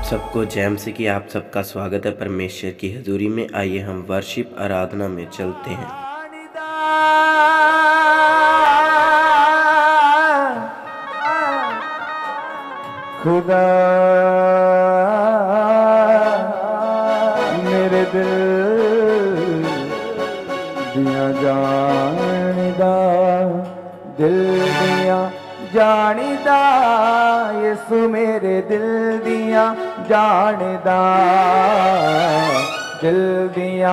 सबको जैम से कि आप सबका स्वागत है परमेश्वर की हजूरी में। आइए हम वर्शिप आराधना में चलते हैं। खुदा मेरे दिल दिया जानिदा, दिल दिया जानिदा, यीशु मेरे दिल दिया जानिदा, दिल दिया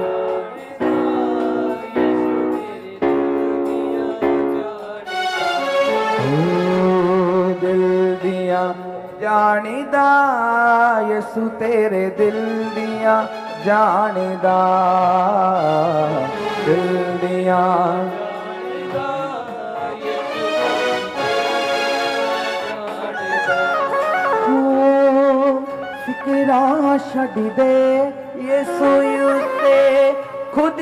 जानिदा, यीशु तेरे दिल दिया जानिदा, दिल दिया फिकरा छड़ दे यीशु यूते खुद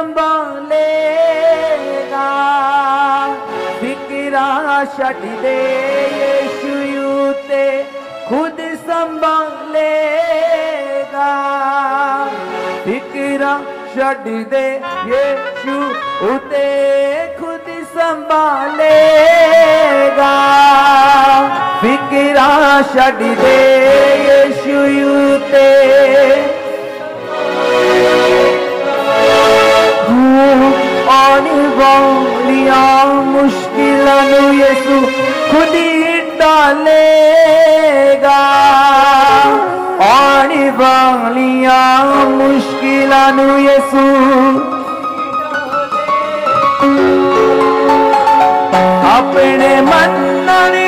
संभालेगा, फिकरा छड़ दे यीशु यूते खुद संभालेगा, फिकरा छड़ दे यीशु उते खुद संभालेगा, फिकरा छड़ दे यीशु उते आने वालियां मुश्किलां नूं यीशु खुद ही डालेगा, आने वालियां मुश्किलां नूं यीशु अपने मनने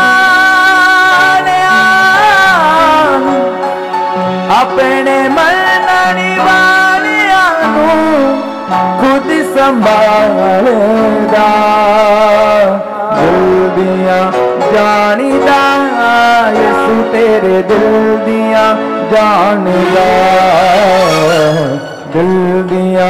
वालियां, अपने मनने वालियां नूं खुद संभालेगा, दिल दिया जानिदा, यीशु तेरे दिल दिया जानिदा, दिल दिया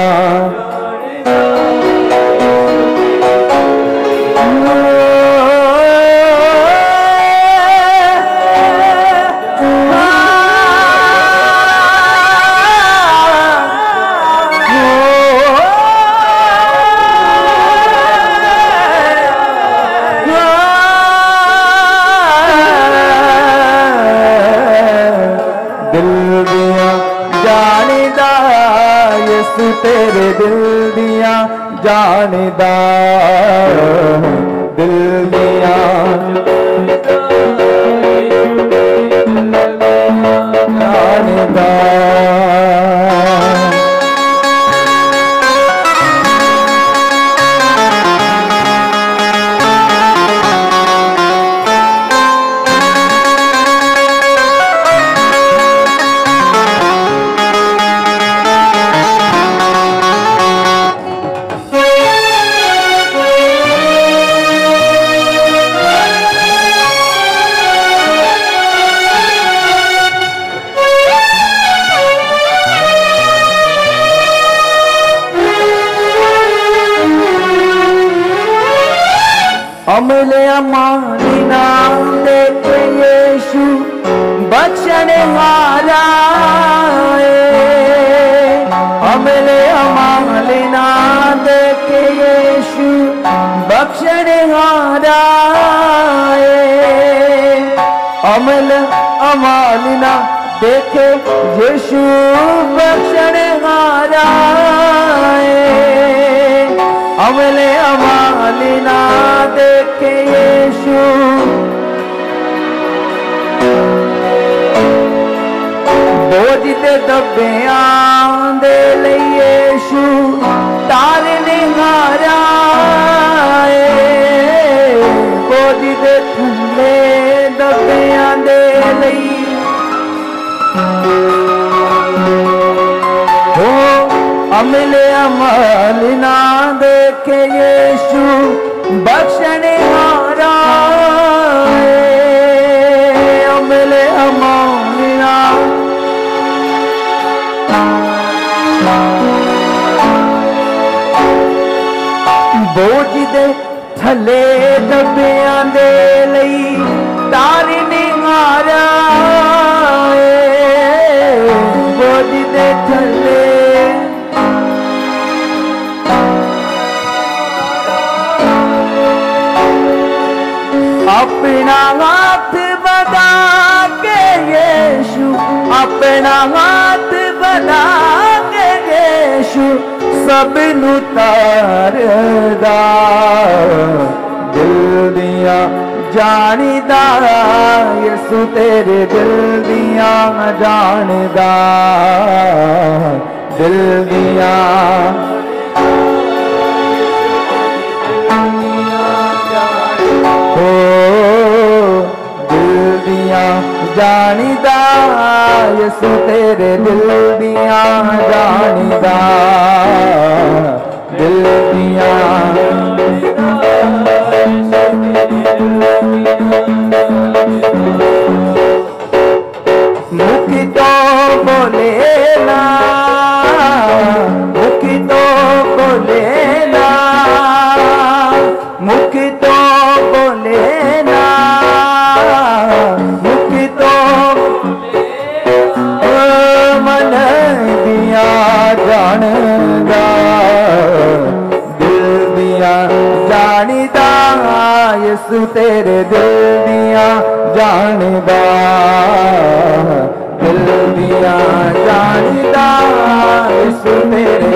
तेरे दिल दिया जानिदा, दिल दिया जानिदा, अमले अमानी नाम देखे यीशु बख्शने हारा, अमले अमानी नाम देखे यीशु बख्शने हारा, अमल अमानी ना देखे यीशु बख्शने हारा, अमले अमानी ना देखे यीशु बोझ दे दब्बियां दे लई यीशु तारने हारा, बोझ दे थल्ले दब्बियां दे लई अमले अमल ना देखे यीशु बख्शने हारा, अमले अमल ना बोझ दे थले दब्बियां दे लई तारिणी हारा गोदी दे थले अपना हाथ बना के यीशु अपना हाथ बना के यीशु सब नू तारदा दिल दिया जानिदा यीशु तेरे दिल दिया जानदा दिल दिया जानिदा यीशु तेरे दिल दिया जानिदा दिल दिया मुखी तो बोले ना मुखी तो बोले ना मुखी तो बोले ना जानदा दिल दिया जानिदा यीशु तेरे दिल दिया जानदा दिल दिया जानिदा यीशु तेरे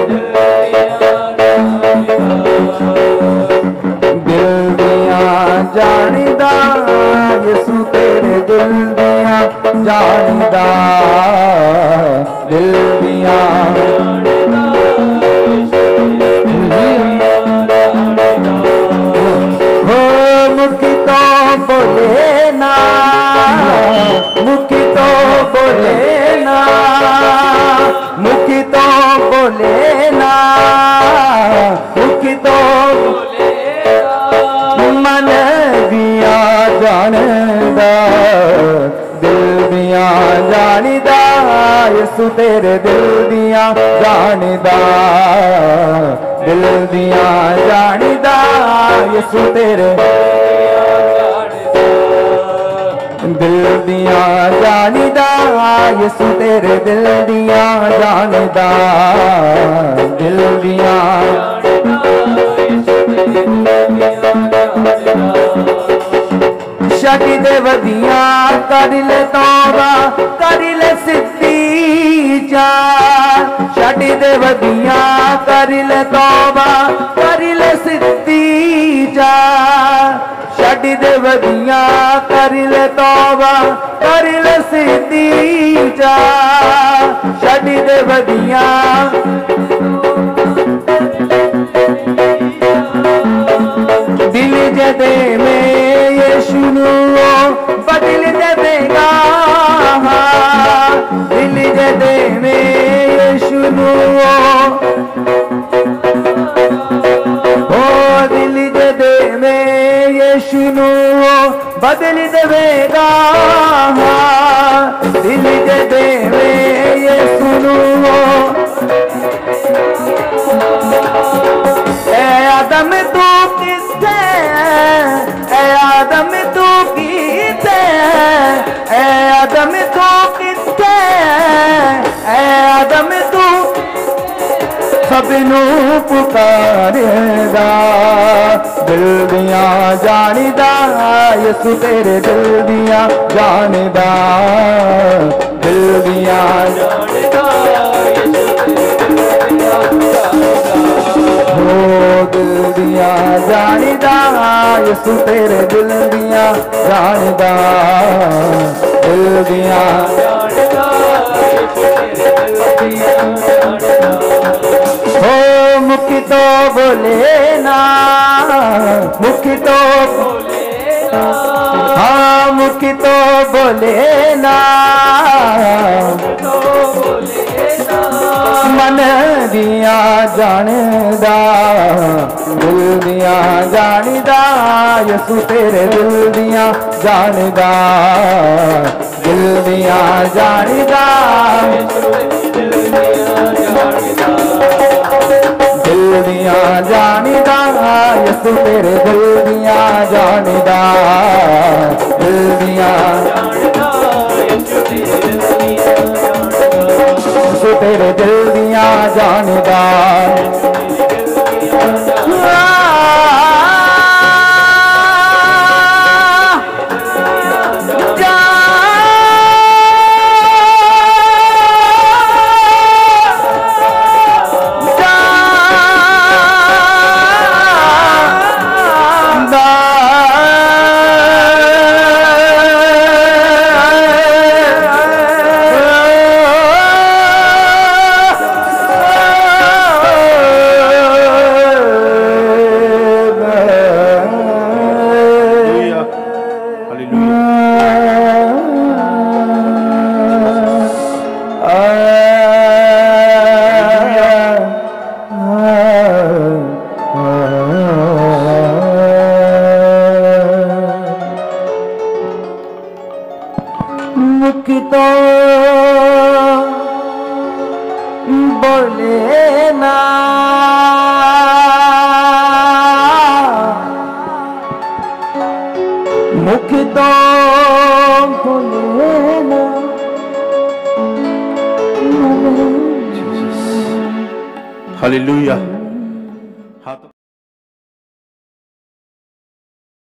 दिल दिया जानिदा यीशु तेरे दिल दिया जानदा दिल दिया मुखी तो बोले ना मुखी तो बोले ना मुखी तो बोले ना मुखी तो मन दिया जानदा दिल दिया जानिदा यीशु तेरे दिल दिया जानदा दिल दिया जानिदा यीशु तेरे दिल दिया जानिदा यीशु तेरे दिल दिया जानदा दिल दिया छड़ी दे वदिया कर ले तौबा कर ले सिद्धी चार छड़ी दे वदिया कर ले तौबा कर ले सिद्धी चार छड़ी दे वदिया कर ले तौबा कर ले सिद्धी चार छड़ी दे वदिया दिल जदे में यीशु बदल देगा दिल जदे में यीशु ओ दिल जदे में यीशु बदल देगा दिल जदे में यीशु ए आदम तू किससे ए आदम तू किससे ए आदम तू किससे ए आदम तू सबनू पुकारेगा दिल दिया जानिदा यीशु तेरे दिल दिया जानदा दिल दिया हो दिल दिया जानिदा यीशु तेरे दिल दिया जानदा दिल दिया हो मुखी तो बोले ना मुखी तो हाँ मुखी तो बोले ना मन दिया जानदा दिल दिया जानदा यीशु तेरे दिल दिया जानदा दिल दिया जानदा दिल दिया जानदा यीशु तेरे दिल दिया जानदा दिल दिया खोले ना, मुख तो खोले ना। हालेलुया।